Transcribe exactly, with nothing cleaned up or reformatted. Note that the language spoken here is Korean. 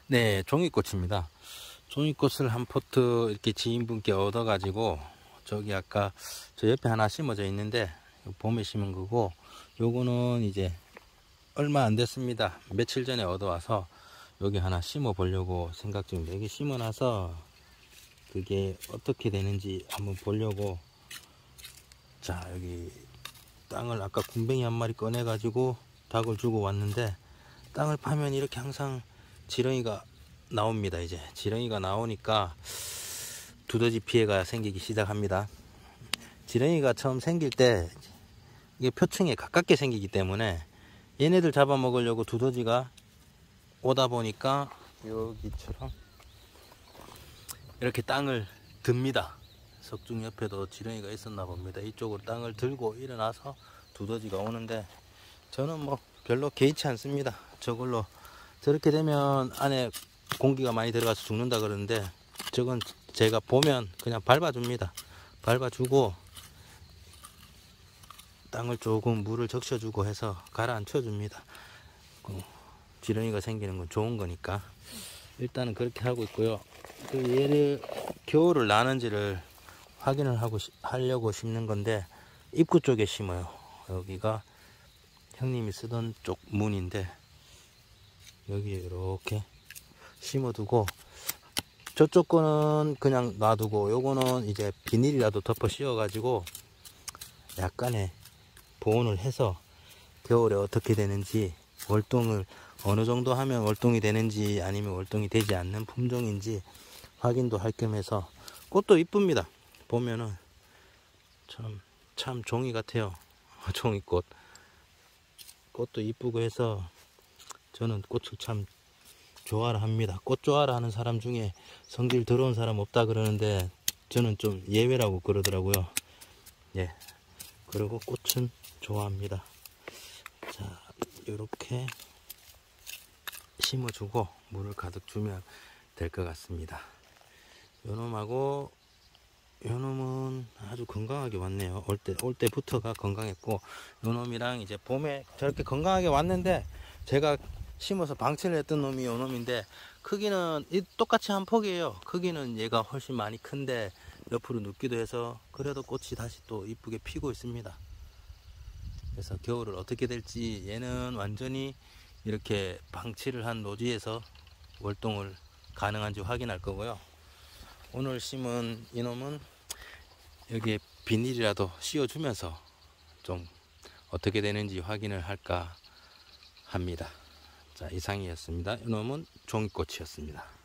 네, 종이꽃입니다. 종이꽃을 한 포트 이렇게 지인분께 얻어가지고 저기 아까 저 옆에 하나 심어져 있는데 봄에 심은 거고, 요거는 이제 얼마 안 됐습니다. 며칠 전에 얻어와서 여기 하나 심어 보려고 생각 중입니다. 여기 심어 놔서 그게 어떻게 되는지 한번 보려고. 자, 여기 땅을 아까 군뱅이 한 마리 꺼내 가지고 닭을 주고 왔는데, 땅을 파면 이렇게 항상 지렁이가 나옵니다. 이제 지렁이가 나오니까 두더지 피해가 생기기 시작합니다. 지렁이가 처음 생길 때 이게 표층에 가깝게 생기기 때문에 얘네들 잡아먹으려고 두더지가 오다 보니까 여기처럼 이렇게 땅을 듭니다. 석중 옆에도 지렁이가 있었나 봅니다. 이쪽으로 땅을 들고 일어나서 두더지가 오는데, 저는 뭐 별로 개의치 않습니다. 저걸로 저렇게 되면 안에 공기가 많이 들어가서 죽는다 그러는데, 저건 제가 보면 그냥 밟아줍니다. 밟아주고 땅을 조금 물을 적셔주고 해서 가라앉혀 줍니다. 지렁이가 생기는 건 좋은 거니까 일단은 그렇게 하고 있고요. 그 얘를 겨울을 나는지를 확인을 하고 하려고 심는 건데, 입구 쪽에 심어요. 여기가 형님이 쓰던 쪽 문인데 여기에 이렇게 심어두고, 저쪽 거는 그냥 놔두고 요거는 이제 비닐이라도 덮어 씌워 가지고 약간의 보온을 해서 겨울에 어떻게 되는지, 월동을 어느 정도 하면 월동이 되는지 아니면 월동이 되지 않는 품종인지 확인도 할 겸 해서. 꽃도 이쁩니다. 보면은 참, 참 종이 같아요. 종이꽃. 꽃도 이쁘고 해서 저는 꽃을 참 좋아를 합니다. 꽃 좋아를 하는 사람 중에 성질 더러운 사람 없다 그러는데 저는 좀 예외라고 그러더라고요. 예. 그리고 꽃은 좋아합니다. 자, 이렇게 심어주고 물을 가득 주면 될 것 같습니다. 요놈하고 요놈은 아주 건강하게 왔네요. 올 때, 올 때부터가 건강했고, 요놈이랑 이제 봄에 저렇게 건강하게 왔는데, 제가 심어서 방치를 했던 놈이 요놈인데, 크기는 똑같이 한 폭이에요. 크기는 얘가 훨씬 많이 큰데 옆으로 눕기도 해서 그래도 꽃이 다시 또 이쁘게 피고 있습니다. 그래서 겨울을 어떻게 될지, 얘는 완전히 이렇게 방치를 한 노지에서 월동을 가능한지 확인할 거고요. 오늘 심은 이놈은 여기에 비닐이라도 씌워주면서 좀 어떻게 되는지 확인을 할까 합니다. 자, 이상이었습니다. 이놈은 종이꽃이었습니다.